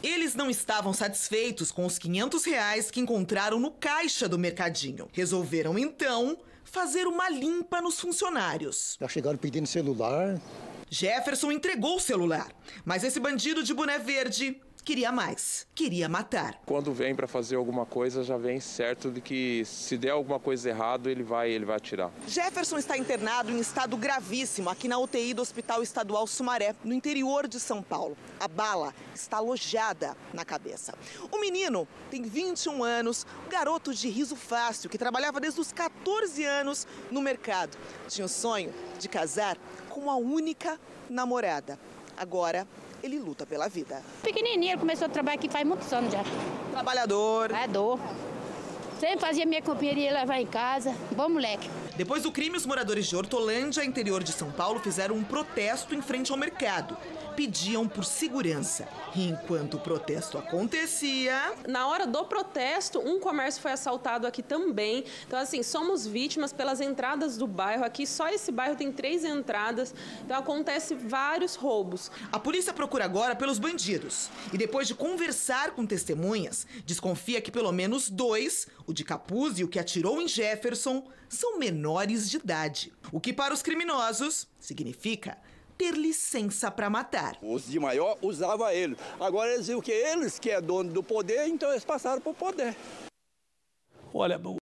Eles não estavam satisfeitos com os R$ 500 que encontraram no caixa do mercadinho. Resolveram, então, fazer uma limpa nos funcionários. Já chegaram pedindo celular. Jefferson entregou o celular, mas esse bandido de boné verde queria mais, queria matar. Quando vem para fazer alguma coisa, já vem certo de que se der alguma coisa errada, ele vai atirar. Jefferson está internado em estado gravíssimo aqui na UTI do Hospital Estadual Sumaré, no interior de São Paulo. A bala está alojada na cabeça. O menino tem 21 anos, um garoto de riso fácil, que trabalhava desde os 14 anos no mercado. Tinha o sonho de casar com a única namorada. Agora, ele luta pela vida. Pequenininho, ele começou a trabalhar aqui faz muitos anos já. Trabalhador. Sempre fazia minha companhia levar em casa. Bom moleque. Depois do crime, os moradores de Hortolândia, interior de São Paulo, fizeram um protesto em frente ao mercado. Pediam por segurança. E enquanto o protesto acontecia... Na hora do protesto, um comércio foi assaltado aqui também. Então, assim, somos vítimas pelas entradas do bairro. Aqui, só esse bairro tem 3 entradas. Então, acontece vários roubos. A polícia procura agora pelos bandidos. E depois de conversar com testemunhas, desconfia que pelo menos 2, o de capuz e o que atirou em Jefferson, são menores de idade. O que para os criminosos significa ter licença para matar. Os de maior usavam ele. Agora eles viram que eles que é dono do poder, então eles passaram para o poder. Olha,